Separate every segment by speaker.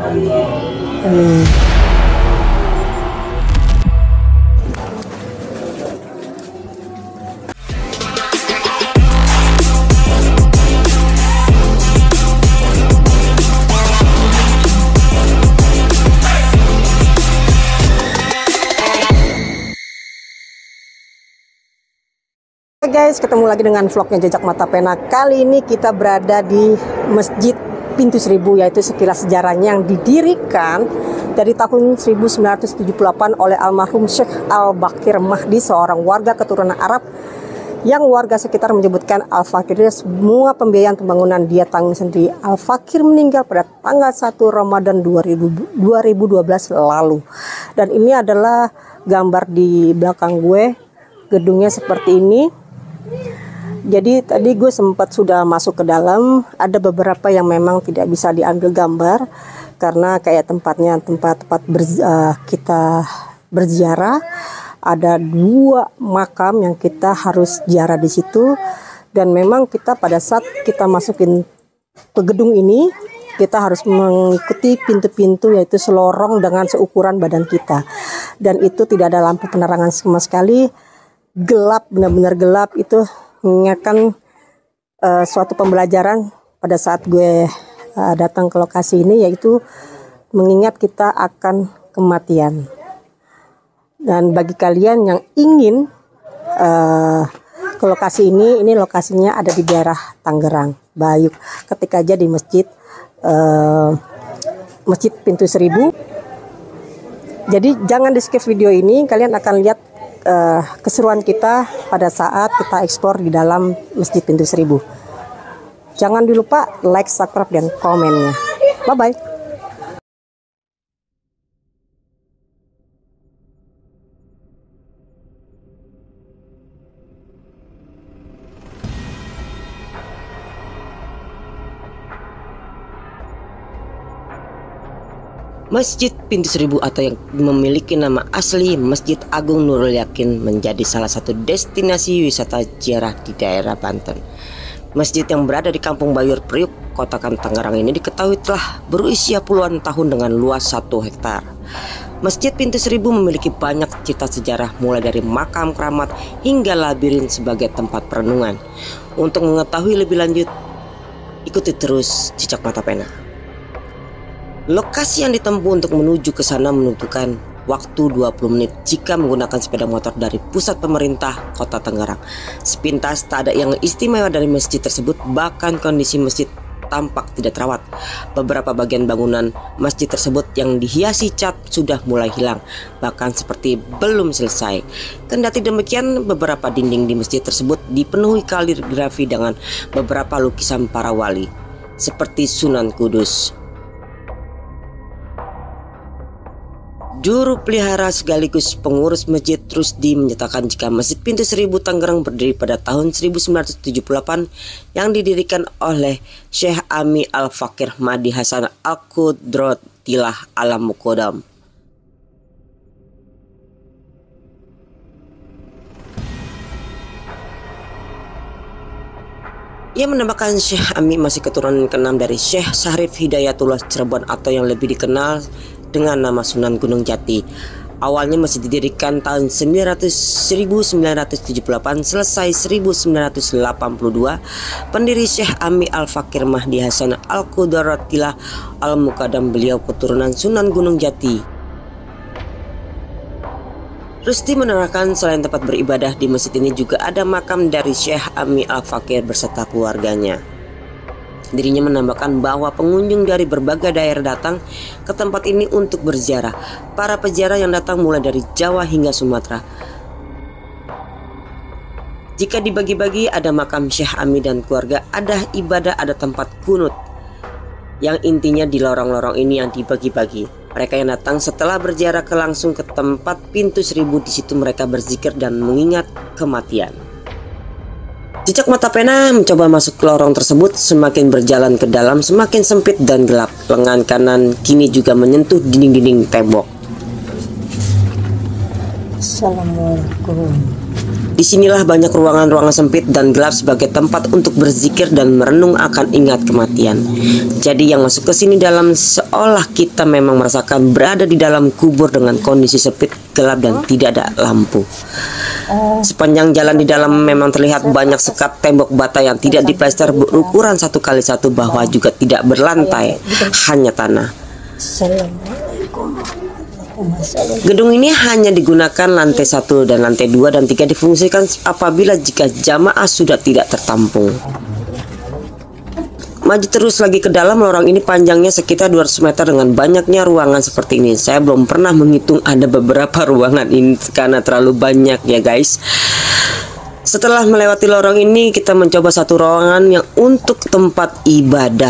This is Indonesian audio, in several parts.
Speaker 1: Guys, ketemu lagi dengan vlognya Jejak Mata Pena. Kali ini kita berada di Masjid Pintu Seribu, yaitu sekilas sejarahnya yang didirikan dari tahun 1978 oleh almarhum Syekh Al-Bakir Mahdi, seorang warga keturunan Arab yang warga sekitar menyebutkan Al-Fakir. Semua pembiayaan pembangunan dia tanggung sendiri. Al-Fakir meninggal pada tanggal 1 Ramadan 2012 lalu. Dan ini adalah gambar di belakang gue. Gedungnya seperti ini. Jadi tadi gue sempat sudah masuk ke dalam. Ada beberapa yang memang tidak bisa diambil gambar karena kayak tempatnya tempat-tempat kita berziarah. Ada 2 makam yang kita harus ziarah di situ. Dan memang kita pada saat kita masukin ke gedung ini, kita harus mengikuti pintu-pintu, yaitu selorong dengan seukuran badan kita. Dan itu tidak ada lampu penerangan sama sekali. Gelap, benar-benar gelap. Itu mengingatkan suatu pembelajaran pada saat gue datang ke lokasi ini, yaitu mengingat kita akan kematian. Dan bagi kalian yang ingin ke lokasi ini lokasinya ada di daerah Tangerang, Bayuk. Ketik aja di Masjid Pintu Seribu. Jadi jangan di skip video ini, kalian akan lihat keseruan kita pada saat kita eksplor di dalam Masjid Pintu Seribu. Jangan lupa like, subscribe, dan komennya. Bye-bye.
Speaker 2: Masjid Pintu Seribu atau yang memiliki nama asli Masjid Agung Nurul Yakin menjadi salah satu destinasi wisata ziarah di daerah Banten. Masjid yang berada di Kampung Bayur Priuk, Kota Tangerang ini diketahui telah berusia puluhan tahun dengan luas 1 hektar. Masjid Pintu Seribu memiliki banyak cerita sejarah, mulai dari makam keramat hingga labirin sebagai tempat perenungan. Untuk mengetahui lebih lanjut, ikuti terus Jejak Mata Pena. Lokasi yang ditempuh untuk menuju ke sana membutuhkan waktu 20 menit jika menggunakan sepeda motor dari pusat pemerintah Kota Tangerang. Sepintas tak ada yang istimewa dari masjid tersebut, bahkan kondisi masjid tampak tidak terawat. Beberapa bagian bangunan masjid tersebut yang dihiasi cat sudah mulai hilang, bahkan seperti belum selesai. Kendati demikian, beberapa dinding di masjid tersebut dipenuhi kaligrafi dengan beberapa lukisan para wali, seperti Sunan Kudus. Juru pelihara sekaligus pengurus masjid Rusdi menyatakan jika Masjid Pintu Seribu Tangerang berdiri pada tahun 1978 yang didirikan oleh Syekh Ami Al-Fakir Mahdi Hasan Al-Qudratillah Alam Mukodam. Ia menambahkan Syekh Ami masih keturunan ke-6 dari Syekh Syarif Hidayatullah Cirebon atau yang lebih dikenal dengan nama Sunan Gunung Jati. Awalnya masih didirikan tahun 1978, selesai 1982. Pendiri Syekh Ami Al-Fakir Mahdi Hasan Al-Qudratillah Al-Muqaddam, beliau keturunan Sunan Gunung Jati. Rusdi menerangkan selain tempat beribadah di masjid ini juga ada makam dari Syekh Ami Al-Fakir beserta keluarganya. Dirinya menambahkan bahwa pengunjung dari berbagai daerah datang ke tempat ini untuk berziarah. Para peziarah yang datang mulai dari Jawa hingga Sumatera. Jika dibagi-bagi, ada makam Syekh Ami dan keluarga, ada ibadah, ada tempat kunut. Yang intinya di lorong-lorong ini yang dibagi-bagi. Mereka yang datang setelah berziarah langsung ke tempat Pintu Seribu, di situ mereka berzikir dan mengingat kematian. Jejak Mata Pena mencoba masuk ke lorong tersebut. Semakin berjalan ke dalam semakin sempit dan gelap. Lengan kanan kini juga menyentuh dinding-dinding tembok.
Speaker 1: Assalamualaikum.
Speaker 2: Disinilah banyak ruangan-ruangan sempit dan gelap sebagai tempat untuk berzikir dan merenung akan ingat kematian. Jadi yang masuk ke sini dalam seolah kita memang merasakan berada di dalam kubur dengan kondisi sempit, gelap dan tidak ada lampu. Sepanjang jalan di dalam memang terlihat banyak sekat tembok bata yang tidak diplester berukuran 1 kali 1 bahwa juga tidak berlantai, hanya tanah. Gedung ini hanya digunakan lantai 1 dan lantai 2 dan 3 difungsikan apabila jika jamaah sudah tidak tertampung. Maju terus lagi ke dalam, lorong ini panjangnya sekitar 200 meter dengan banyaknya ruangan seperti ini. Saya belum pernah menghitung ada beberapa ruangan ini karena terlalu banyak ya guys. Setelah melewati lorong ini, kita mencoba satu ruangan yang untuk tempat ibadah.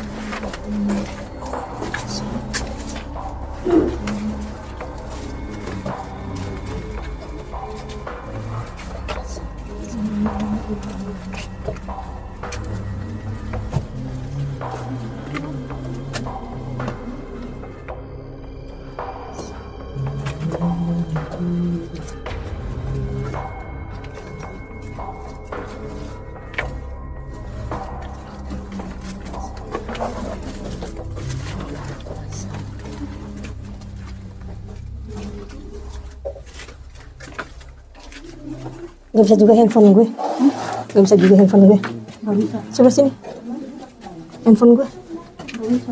Speaker 1: Gak bisa juga handphone gue. Gak bisa juga handphone gue.
Speaker 3: Gak bisa.
Speaker 1: Coba sini. Handphone gue.
Speaker 3: Gak bisa.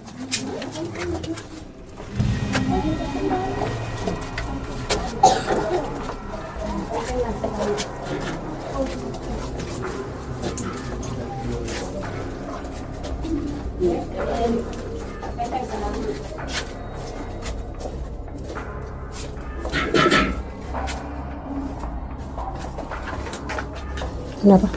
Speaker 1: Kenapa?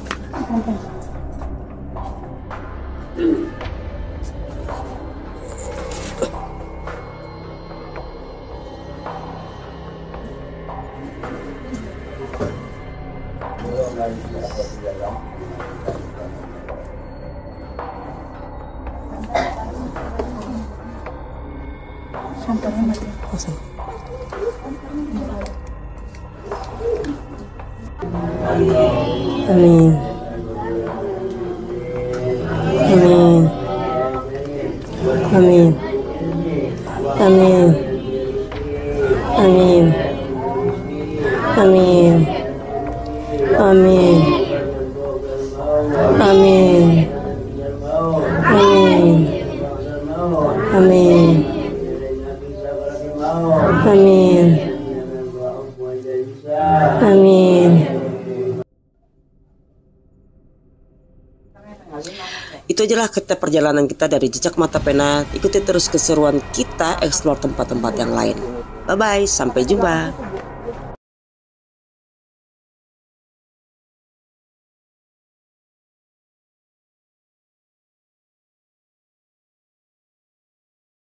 Speaker 3: Santarnya mati.
Speaker 1: Amin. Amin. Amin. Amin. Amin. Amin. Amin. Amin. Amin. Amin. Amin. Amin.
Speaker 2: Itu ajalah kita perjalanan kita dari Jejak Mata Pena. Ikuti terus keseruan kita eksplor tempat-tempat yang lain. Bye bye, sampai jumpa.